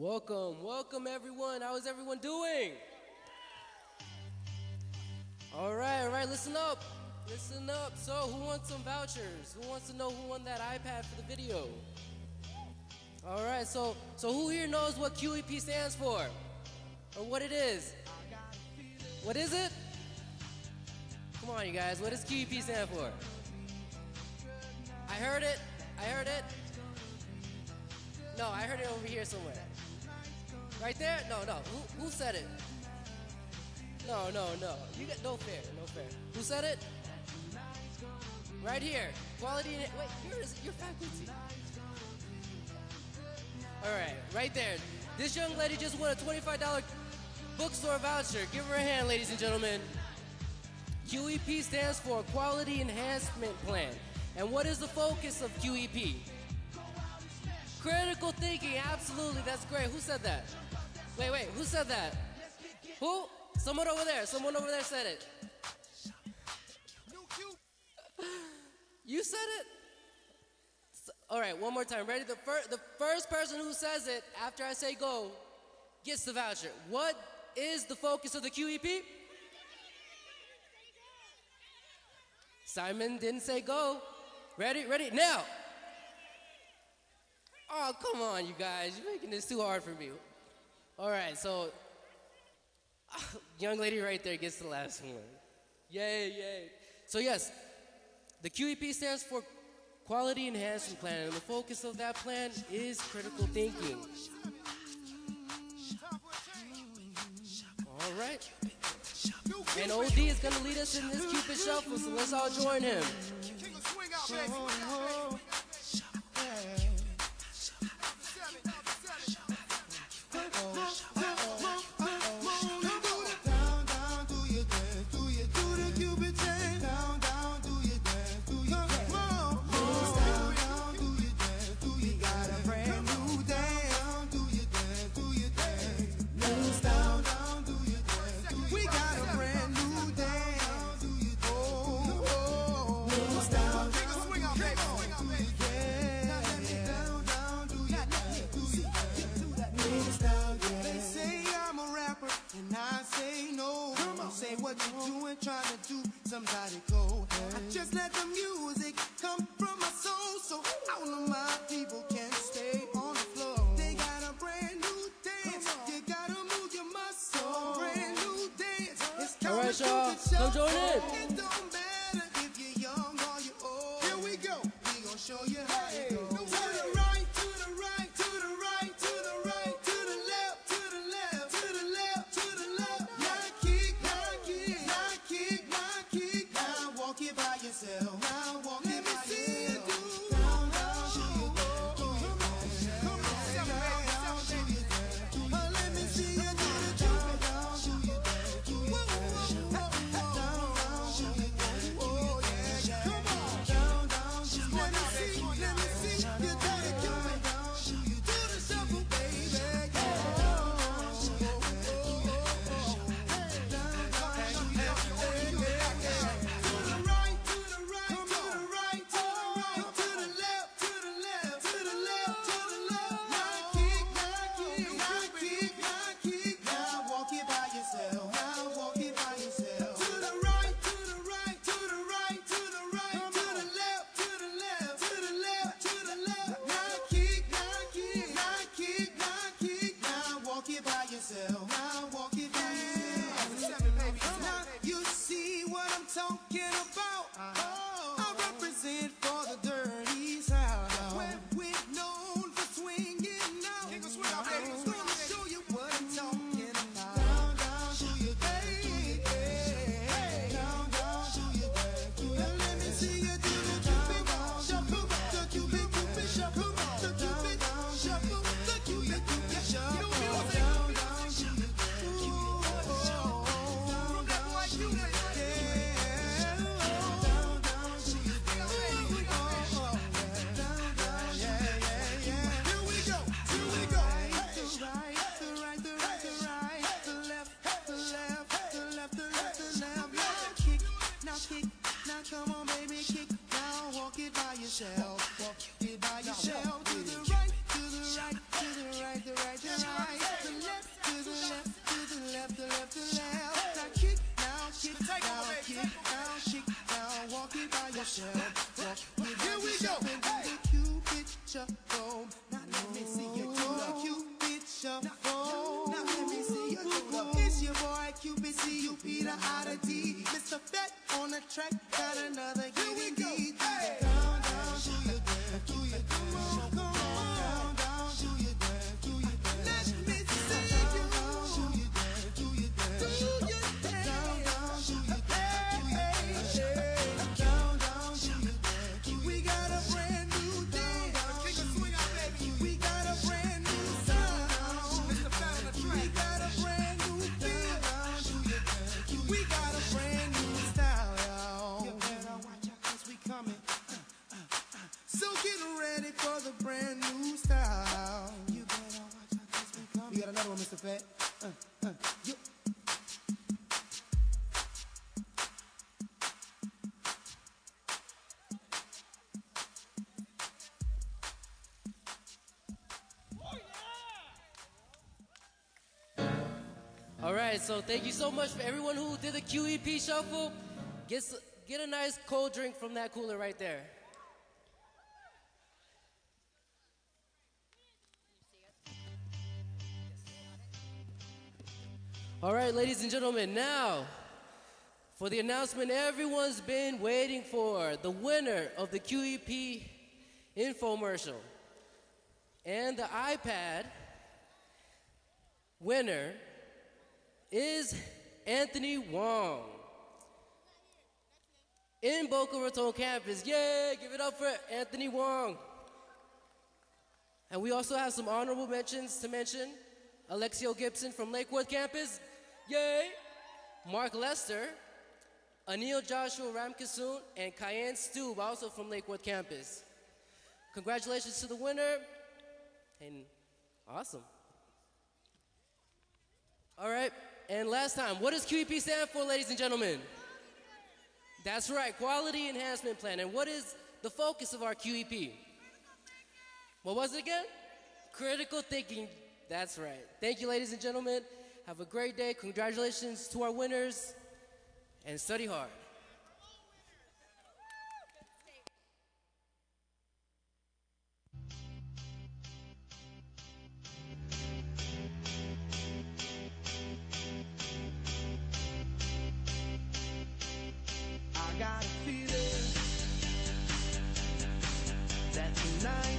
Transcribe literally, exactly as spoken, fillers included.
Welcome, welcome everyone. How is everyone doing? All right, all right, listen up. Listen up. So, who wants some vouchers? Who wants to know who won that iPad for the video? All right, so so who here knows what Q E P stands for? Or what it is? What is it? Come on, you guys. What does Q E P stand for? I heard it. I heard it. No, I heard it over here somewhere. Right there? No, no. Who, who said it? No, no, no. You got no fair, no fair. Who said it? Right here. Quality and wait, here is your faculty. All right, right there. This young lady just won a twenty-five dollar bookstore voucher. Give her a hand, ladies and gentlemen. Q E P stands for Quality Enhancement Plan. And what is the focus of Q E P? Critical thinking, absolutely, that's great. Who said that? Wait, wait, who said that? Who? Someone over there, someone over there said it. You said it? All right, one more time, ready? The, fir the first person who says it after I say go gets the voucher. What is the focus of the Q E P? Simon didn't say go. Ready, ready, now. Oh, come on, you guys. You're making this too hard for me. All right, so uh, young lady right there gets the last one. Yay, yay. So yes, the Q E P stands for Quality Enhancement Plan, and the focus of that plan is critical thinking. All right. And O D is going to lead us in this Cupid Shuffle, so let's all join him. What you doing, trying to do, somebody go. I just let the music come from my soul, so all of my people can stay on the floor. They got a brand new dance, you gotta move your muscle. Brand new dance, it's all right, y'all, come join in. It don't matter if you're young or you're old. Here we go, we gonna show you how it goes. yourself, walk it by yourself, to the right, to the right. to the right, the right, the right, the left, to the left, to the left, the left, the left. Now kick, now kick, now kick, now shake, now walk it by yourself. Walk it by yourself and do the Cupid Shuffle. Now let me see you do the Cupid Shuffle. Now let me see you do the. It's your boy Cupid, C U P the I to D. Mister Fat on the track, got another giddy D. Down, down, do your dance, do your dance. Come on, down, down, do your dance, do your dance. Let me see you do your dance, do your dance. Do your dance. Down, down, do your dance, do your dance. Down, down, do your dance. We got a brand new dance. We got a brand new sound. Mister Fat on the track. We got a brand new feel. We got a brand new style, y'all. You better watch out 'cause we coming. So get ready for the brand new style. You better watch out 'cause we coming. We got another one, Mister Fat. Uh, uh, yeah. All right, so thank you so much for everyone who did the Q E P Shuffle. Get, s- get a nice cold drink from that cooler right there. All right, ladies and gentlemen, now for the announcement everyone's been waiting for, the winner of the Q E P infomercial and the iPad winner is Anthony Wong in Boca Raton campus. Yay! Give it up for Anthony Wong. And we also have some honorable mentions to mention. Alexio Gibson from Lakewood campus. Yay! Mark Lester, Anil Joshua Ramkasoon, and Cayenne Stube, also from Lakewood campus. Congratulations to the winner, and awesome. All right, and last time, what does Q E P stand for, ladies and gentlemen? That's right, Quality Enhancement Plan. And what is the focus of our Q E P? What was it again? Critical thinking. That's right. Thank you, ladies and gentlemen. Have a great day. Congratulations to our winners, and study hard. I got a feeling that tonight